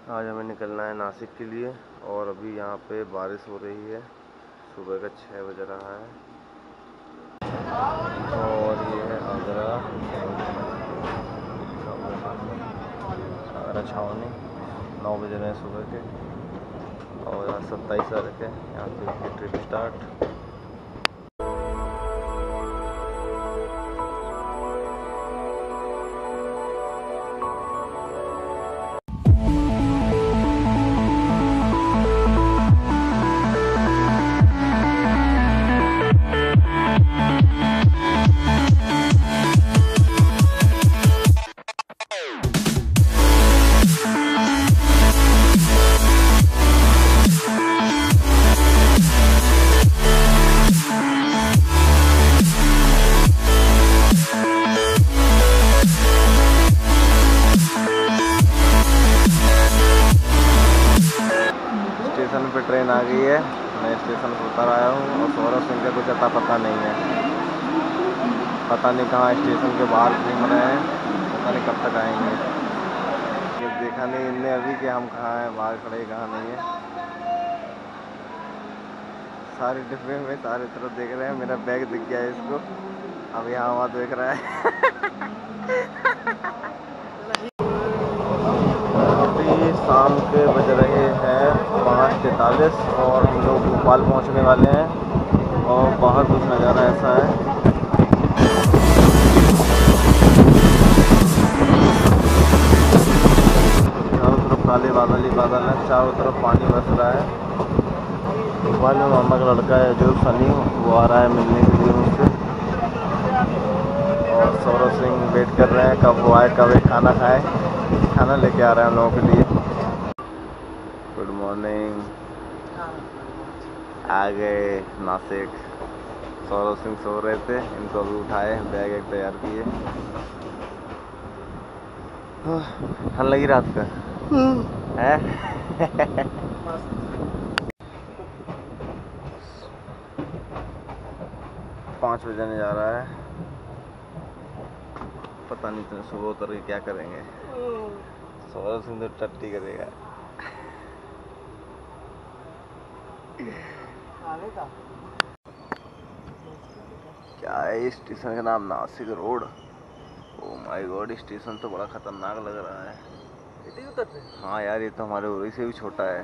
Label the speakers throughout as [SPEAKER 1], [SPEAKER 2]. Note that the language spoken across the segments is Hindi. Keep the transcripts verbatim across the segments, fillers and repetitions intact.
[SPEAKER 1] आज हमें निकलना है नासिक के लिए और अभी यहाँ पे बारिश हो रही है। सुबह का छः बज रहा है और ये है आगरा आगरा छावनी। नौ बज रहे हैं सुबह के और आज सत्ताईस तारीख है। यहाँ से ट्रिप स्टार्ट। स्टेशन पे ट्रेन आ गई है। मैं स्टेशन पर उतर आया हूँ और सौरभ सिंह का कुछ अता पता नहीं है। पता नहीं कहाँ स्टेशन के बाहर घूम रहे हैं। पता नहीं कब तक आएंगे। ये देखा नहीं इनने अभी कि हम कहाँ हैं, बाहर खड़े कहाँ नहीं है। सारे डिब्बे में सारे तरफ देख रहे हैं। मेरा बैग दिख गया है इसको। अब यहाँ वहाँ देख रहा है। अभी शाम के बज रहे हैं पाँच तैंतालीस और हम लोग भोपाल पहुंचने वाले हैं। और बाहर कुछ नज़ारा ऐसा है। चारों तरफ काले बादल ही बादल हैं। चारों तरफ पानी बरस रहा है। भोपाल में मामा का लड़का है जो सनी, वो आ रहा है मिलने के लिए मुझसे। और सौरभ सिंह वेट कर रहे हैं कब वो आए, कब एक खाना खाए। खाना लेके आ रहे हैं हम लोगों के लिए। Good morning. आ गए नासिक। सौरभ सिंह सो रहे थे, इनको अभी उठाए, बैग एक तैयार किए। ठंड लगी रात का है। पाँच बजने जा रहा है। पता नहीं तुम सुबह उतर के क्या करेंगे। सौरभ सिंह तो टट्टी करेगा। क्या है स्टेशन का नाम? Nashik road. Oh my god, station तो बड़ा खतरनाक लग रहा है। हाँ यार, ये तो हमारे उरी से भी छोटा है।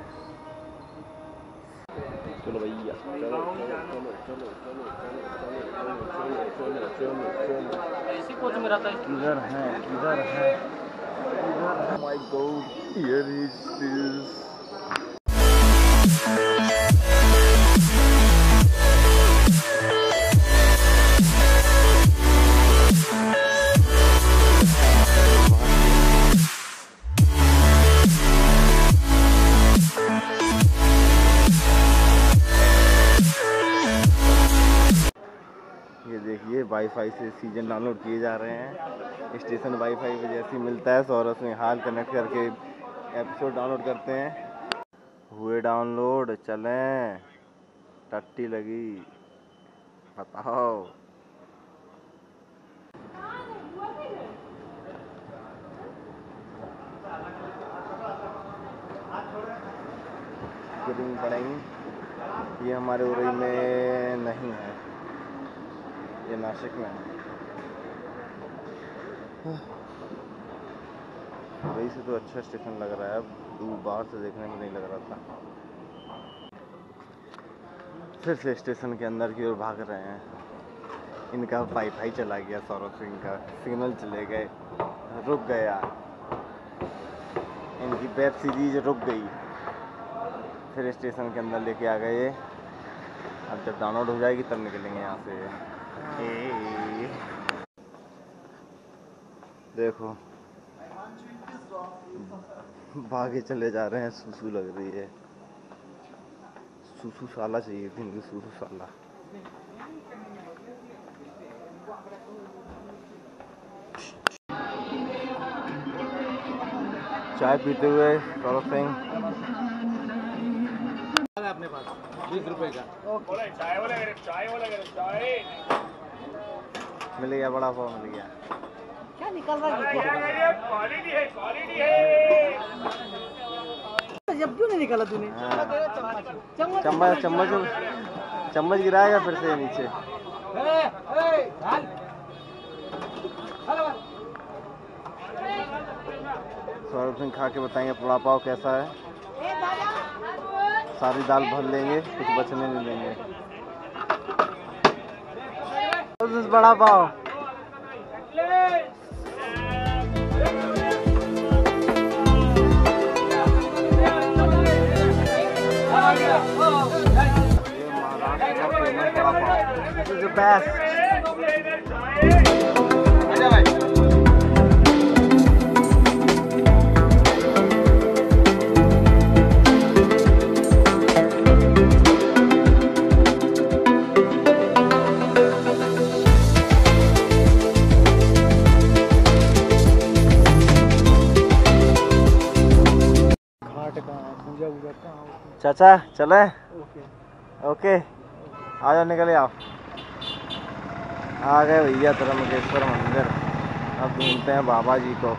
[SPEAKER 1] चलो भैया, चलो चलो चलो चलो चलो चलो। इसी कोच में रहता है। किधर है किधर है किधर है? My god, here is this. ये देखिए वाईफाई से सीजन डाउनलोड किए जा रहे हैं। स्टेशन वाईफाई पे जैसे मिलता है सौरभ में हाल कनेक्ट करके एपिसोड डाउनलोड करते हैं। हुए डाउनलोड, चलें। टट्टी लगी, बताओ। गिरनी पड़ेंगी। ये हमारे उरई में नहीं है, ये नासिक में है। उरई से तो अच्छा स्टेशन लग रहा है। अब दूर बाहर से देखने में नहीं लग रहा था। फिर से स्टेशन के अंदर की ओर भाग रहे हैं। इनका वाईफाई चला गया, सौरभ सिंह का सिग्नल चले गए, रुक गया। इनकी वेब सीरीज रुक गई। फिर स्टेशन के अंदर लेके आ गए। अब जब डाउनलोड हो जाएगी तब निकलेंगे यहाँ से। ए, देखो भागे चले जा रहे हैं। सुसु लग रही है। सुसु साला चाहिए थी इनकी, सुसु साला। चाय पीते हुए सौरभ सिंह। अपने पास बीस रुपए का चाय वाला चाय वाला चाय मिल गया। बड़ा पाव मिल गया। क्या निकल रहा है? क्वालिटी है, क्वालिटी है।
[SPEAKER 2] चम्मच जब क्यों नहीं निकाला तूने?
[SPEAKER 1] चम्मच चम्मच चम्मच चम्मच गिराएगा फिर से नीचे। सौरभ सिंह खा के बताएंगे वड़ा पाव कैसा है। सारी दाल भर लेंगे, कुछ बचने नहीं देंगे। बड़ा पाव This is the best. चाचा चले? ओके ओके, आ जाओ, निकले आओ। आ गए भैया त्रयंबकेश्वर मंदिर। अब ढूंढते हैं बाबा जी को।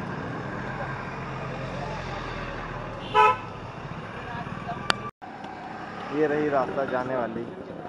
[SPEAKER 1] ये रही रास्ता जाने वाली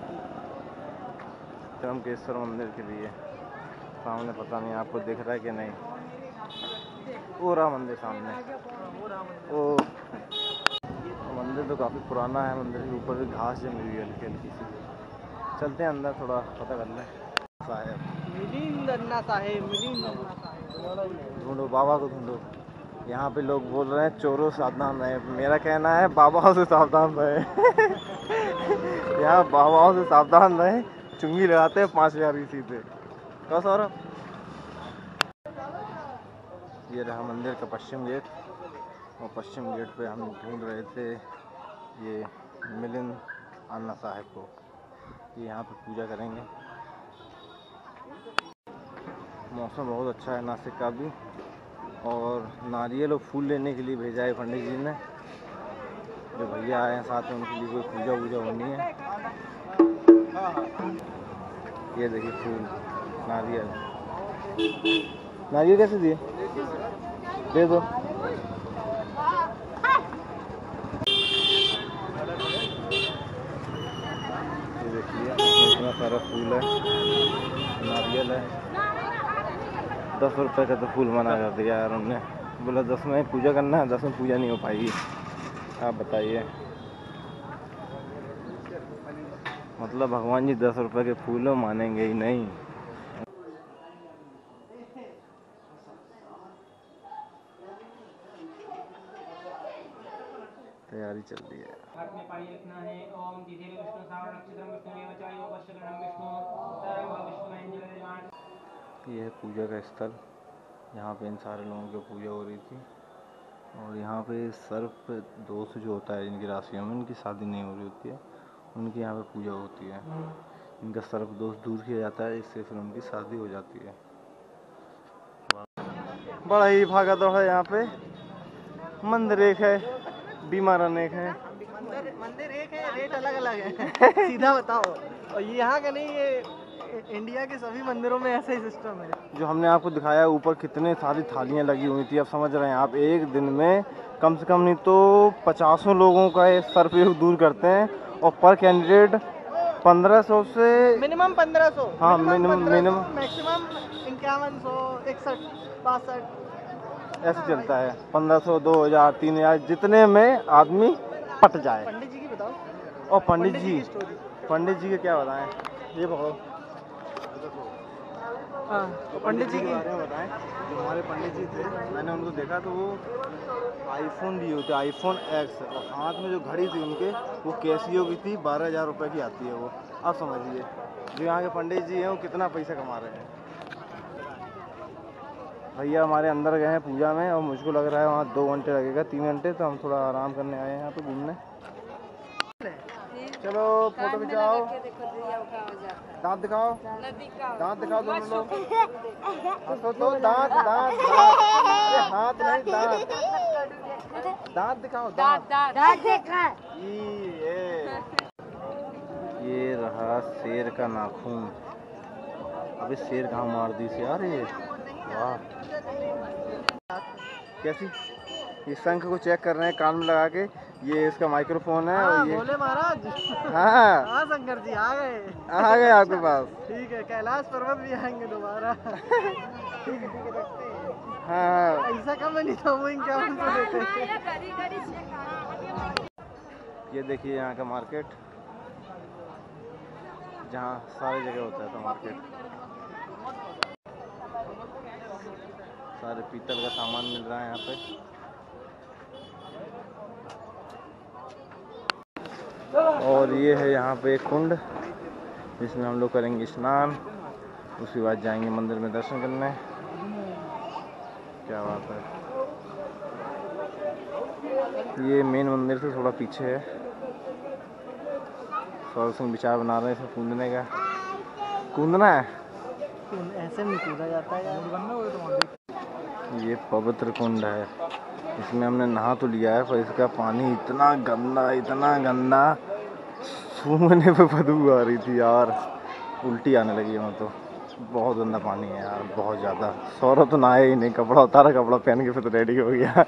[SPEAKER 1] त्रयंबकेश्वर मंदिर के लिए। सामने पता नहीं आपको दिख रहा है कि नहीं, वो रहा मंदिर सामने। ओ मंदिर तो काफ़ी पुराना है। मंदिर के ऊपर भी घास जमी हुई है हल्की हल्की सी। चलते हैं अंदर, थोड़ा पता कर लें। साहेब मिलिंद अन्ना साहेब, मिलिंद अन्ना साहेब, ढूंढो बाबा को ढूंढो। यहाँ पे लोग बोल रहे हैं चोरों सावधान रहे। मेरा कहना है बाबाओं से सावधान रहे। यहाँ बाबाओं से सावधान रहे, चुंगी लगाते हैं पाँच हजार की सीधे। कहो सौरभ। ये रहा मंदिर का पश्चिम गेट, और पश्चिम गेट पे हम ढूंढ रहे थे ये मिलिंद अन्ना साहेब को। ये यहाँ पे पूजा करेंगे। मौसम बहुत अच्छा है नासिक का भी, और नारियल और फूल लेने के लिए भेजा है पंडित जी ने। जो भैया आए हैं साथ में, उनके लिए कोई पूजा वूजा होनी है। ये देखिए फूल, नारियल। नारियल कैसे दिए? दे दो। ये देखिए इतना सारा फूल है, नारियल है। दस रुपए का तो फूल मना कर दिया यार उन्होंने। बोला दस में पूजा करना है, दस में पूजा नहीं हो पाएगी। आप बताइए, मतलब भगवान जी दस रुपए के फूलों मानेंगे ही नहीं। तैयारी चल रही है। यह है पूजा का स्थल। यहाँ पे इन सारे लोगों की पूजा हो रही थी। और यहाँ पे सर्प दोष जो होता है जिनकी राशियों में, इनकी शादी नहीं हो रही होती है, उनकी यहाँ पे पूजा होती है। इनका सर्प दोष दूर किया जाता है, इससे फिर उनकी शादी हो जाती है। बड़ा ही भागा दौड़ है यहाँ पे। मंदिर एक है, बीमार अनेक है।
[SPEAKER 2] मंदिर मंदिर एक है, रेट अलग अलग है। सीधा बताओ। और ये यहाँ का नहीं, ये इंडिया के सभी मंदिरों में ऐसा ही सिस्टम है।
[SPEAKER 1] जो हमने आपको दिखाया ऊपर कितने सारी थालियां लगी हुई थी। अब समझ रहे हैं आप, एक दिन में कम से कम नहीं तो पचासों लोगों का सर्प योग दूर करते हैं। और पर कैंडिडेट पंद्रह सौ से
[SPEAKER 2] मिनिमम पंद्रह सौ।
[SPEAKER 1] हाँ मिनिमम मिनिमम
[SPEAKER 2] मैक्सिमम इक्यावन सौ, इकसठ, बासठ
[SPEAKER 1] ऐसे चलता है। पंद्रह सौ, दो हजार, तीन हजार, जितने में आदमी पट जाए।
[SPEAKER 2] पंडित जी की बताओ।
[SPEAKER 1] और पंडित जी पंडित जी के क्या बताएं, ये बताओ।
[SPEAKER 2] हाँ, पंडित जी
[SPEAKER 1] के बारे में बताएं। जो हमारे पंडित जी थे, मैंने उनको देखा तो वो आईफोन लिए होते, आईफोन एक्स, और हाथ में जो घड़ी थी उनके, वो कैसियो की थी, बारह हजार रुपये की आती है वो। आप समझिए जो यहाँ के पंडित जी हैं वो कितना पैसा कमा रहे हैं। भैया हमारे अंदर गए हैं पूजा में, और मुझको लग रहा है वहाँ दो घंटे लगेगा, तीन घंटे। तो हम थोड़ा आराम करने आए हैं यहाँ पे घूमने। चलो फोटो खिंचाओ, दांत दिखाओ, दांत दिखाओ दोनों लोग। हंसो तो, दांत दांत अरे हाथ नहीं, दांत दांत दिखाओ, दांत दांत दिखा। ये ये रहा शेर का नाखून। अबे शेर कहाँ मार दी से यार ये। वाह कैसी ये शंख को चेक कर रहे हैं कान में लगा के। ये इसका माइक्रोफोन है।
[SPEAKER 2] हाँ,
[SPEAKER 1] और ये
[SPEAKER 2] बोले महाराज।
[SPEAKER 1] हाँ
[SPEAKER 2] हाँ शंकर जी आ गए।
[SPEAKER 1] आ गए आपके पास।
[SPEAKER 2] ठीक है, कैलाश पर्वत भी आएंगे दोबारा। ठीक है ठीक है, रखते हैं।
[SPEAKER 1] हाँ
[SPEAKER 2] ऐसा कम नहीं था वो क्या लेते हैं।
[SPEAKER 1] ये देखिए यहाँ का मार्केट, जहाँ सारी जगह होता है मार्केट। सारे पीतल का सामान मिल रहा है यहाँ पे। और ये है यहाँ पे एक कुंड, जिसमें हम लोग करेंगे स्नान। उसके बाद जाएंगे मंदिर में दर्शन करने। क्या बात है। ये मेन मंदिर से थोड़ा पीछे है। सौरभ सिंह विचार बना रहे हैं इसमें कूदने का। कूदना है,
[SPEAKER 2] ऐसे नहीं कूदा जाता है यार।
[SPEAKER 1] ये पवित्र कुंड है। इसमें हमने नहा तो लिया है, पर इसका पानी इतना गंदा इतना गंदा, सूंघने पे बदबू आ रही थी यार। उल्टी आने लगी है। तो बहुत गंदा पानी है यार, बहुत ज़्यादा। सौरभ तो नहाया ही नहीं, कपड़ा उतारा, कपड़ा पहन के फिर तो रेडी हो गया।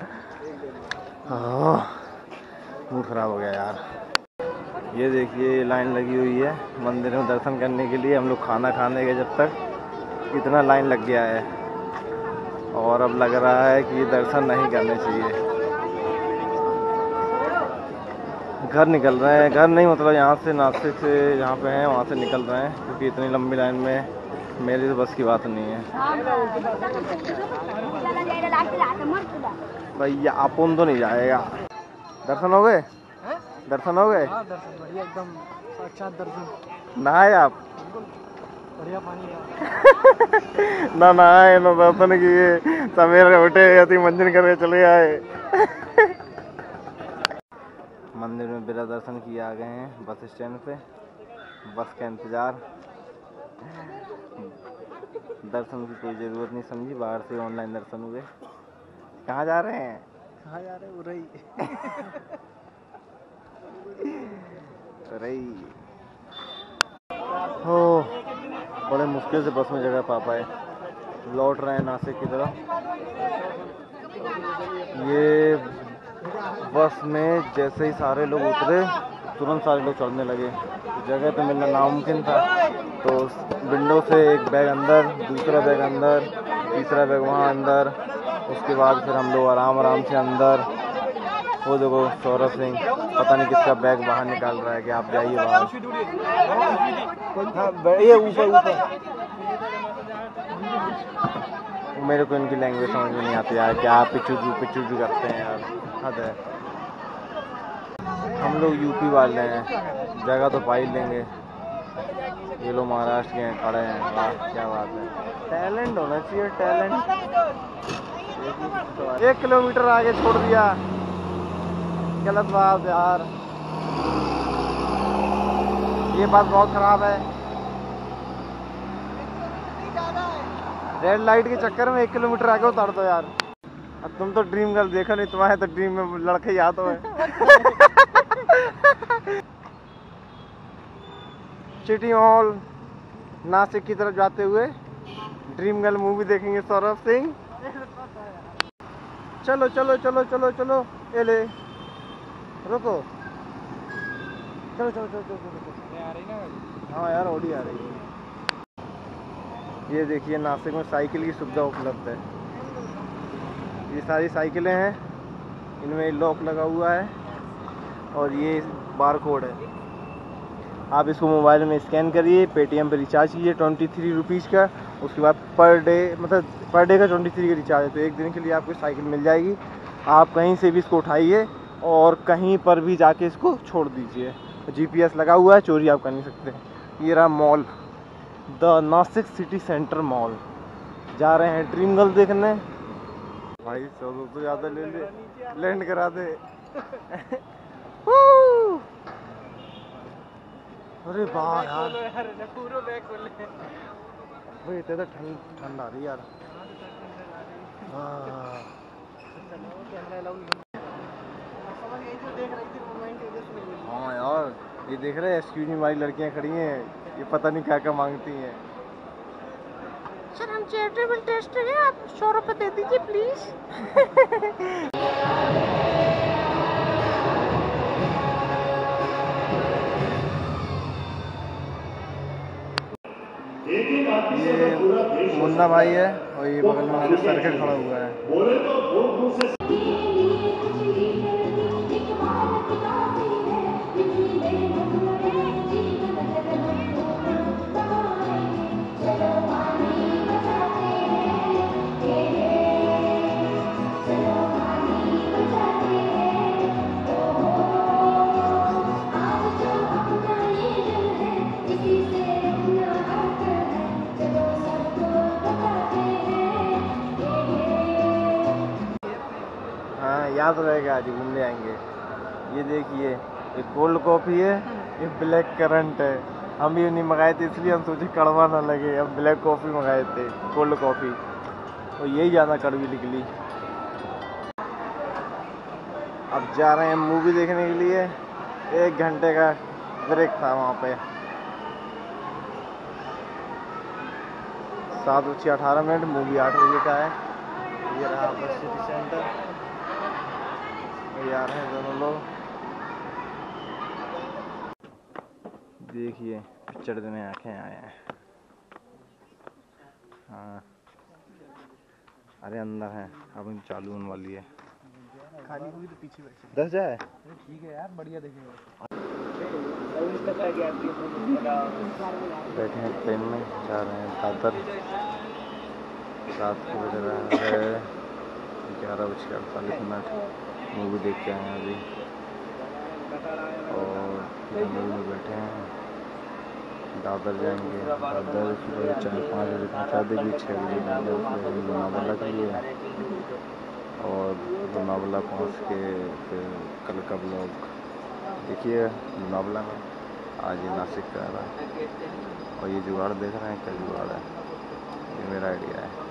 [SPEAKER 1] मूड खराब हो गया यार। ये देखिए लाइन लगी हुई है मंदिर में दर्शन करने के लिए। हम लोग खाना खाने गए जब तक इतना लाइन लग गया है, और अब लग रहा है कि ये दर्शन नहीं करने चाहिए। घर निकल रहे हैं, घर नहीं मतलब यहाँ से नासिक से जहाँ पे हैं वहाँ से निकल रहे हैं, क्योंकि इतनी लंबी लाइन में मेरी तो बस की बात नहीं है। भैया अपन तो नहीं जाएगा। दर्शन हो गए? दर्शन हो गए?
[SPEAKER 2] हाँ दर्शन बढ़िया, एकदम साक्षात दर्शन।
[SPEAKER 1] नहाए आप?
[SPEAKER 2] बढ़िया पानी है।
[SPEAKER 1] ना नहाए ना दर्शन किए, सवेरे उठे ऐसी मंजन करके चले आए। मंदिर में बिना दर्शन किए आ गए हैं बस स्टैंड पे, बस का इंतजार। दर्शन की कोई ज़रूरत नहीं समझी, बाहर से ऑनलाइन दर्शन हुए। कहाँ जा रहे हैं?
[SPEAKER 2] कहाँ जा रहे हैं? उरई।
[SPEAKER 1] उरई। हो बड़े मुश्किल से बस में जगह पा पाए। लौट रहे हैं नासिक की तरफ। ये बस में जैसे ही सारे लोग उतरे तुरंत सारे लोग चढ़ने लगे। जगह तो मिलना नामुमकिन था। तो विंडो से एक बैग अंदर, दूसरा बैग अंदर, तीसरा बैग वहाँ अंदर। उसके बाद फिर हम लोग आराम आराम से अंदर। वो देखो सौरभ सिंह पता नहीं किसका बैग बाहर निकाल रहा है कि आप जाइए बाहर। हाँ बैठिए ऊपर ऊपर। मेरे को इनकी लैंग्वेज समझ में नहीं आती यार, क्या आप पिचुजू पिचुजू करते हैं यार, हद है। हम लोग यूपी वाले हैं, जगह तो पा ही लेंगे। ये लोग महाराष्ट्र के हैं, खड़े हैं। वाह क्या बात है, टैलेंट होना चाहिए, टैलेंट। एक किलोमीटर आगे छोड़ दिया, गलत बात यार, ये बात बहुत खराब है। रेड लाइट के चक्कर में एक किलोमीटर आगे उतार दो यार। अब तुम तो ड्रीम गर्ल देखो नहीं, तुम्हारे तो ड्रीम में लड़के ही आते हैं। सिटी मॉल नासिक की तरफ जाते हुए ड्रीम गर्ल मूवी देखेंगे सौरभ सिंह। चलो चलो चलो चलो चलो, ए ले रुको, चलो चलो चलो चलो चलो।
[SPEAKER 2] आ रही ना?
[SPEAKER 1] हाँ यार ऑडी आ रही है। ये देखिए नासिक में साइकिल की सुविधा उपलब्ध है। ये सारी साइकिलें हैं, इनमें लॉक लगा हुआ है और ये बार कोड है। आप इसको मोबाइल में स्कैन करिए, पेटीएम पे रिचार्ज कीजिए ट्वेंटी थ्री रुपीज़ का। उसके बाद पर डे मतलब पर डे का ट्वेंटी थ्री का रिचार्ज है, तो एक दिन के लिए आपको साइकिल मिल जाएगी। आप कहीं से भी इसको उठाइए और कहीं पर भी जाके इसको छोड़ दीजिए। जीपीएस लगा हुआ है, चोरी आप कर नहीं सकते। ये रहा mall, the Nashik city centre mall. जा रहे हैं ड्रीम गर्ल देखने। भाई चौदह तो ज़्यादा ले ले, लैंड करा दे। अरे वाह यार, भाई इतने तो ठंड ठंड आ रही यार। हाँ यार ये देख रहे हैं एक्सक्यूज मी वाली लड़कियां खड़ी हैं, ये पता नहीं क्या क्या मांगती हैं।
[SPEAKER 2] सर हम चैरिटेबल टेस्ट हैं, आप सौ रुपये दे दीजिए प्लीज।
[SPEAKER 1] ये मुन्ना भाई है और ये बगल में सर्किट खड़ा हुआ है। हाँ याद रहेगा, आज घूमने आएंगे। ये देखिए ये कोल्ड कॉफ़ी है, ये ब्लैक करंट है। हम ये नहीं मंगाए थे इसलिए हम सोचे कड़वा ना लगे, हम ब्लैक कॉफ़ी मंगाए थे, कोल्ड कॉफ़ी, और यही ज़्यादा कड़वी निकली। अब जा रहे हैं मूवी देखने के लिए। एक घंटे का ब्रेक था वहाँ पे। सात बज के अठारह मिनट, मूवी आठ बजे का है। ये रहा बस सिटी सेंटर, ये आ रहे हैं दोनों लोग। देखिए पिक्चर देने आंखें आए हैं। हाँ अरे अंदर है, अब चालू होने वाली है।
[SPEAKER 2] खाली हुई तो पीछे बैठे।
[SPEAKER 1] दस जाए
[SPEAKER 2] ठीक है यार, बढ़िया देखेगा।
[SPEAKER 1] बैठे हैं ट्रेन में, जा रहे हैं दादर। रात को बज रहा है ग्यारह बज के अड़तालीस मिनट। मूवी देख के आए हैं अभी और मूवी में बैठे हैं। दादर जाएंगे। दादर सुबह चार पाँच बजे पहुँचा देगी, छः बजे लोनावाला के लिए, और लोनावाला पहुँच के फिर कल का ब्लॉग देखिए लोनावाला में। आज ये नासिक का आ रहा है और ये जुगाड़ देख रहे हैं, क्या जुगाड़ है, ये मेरा आइडिया है।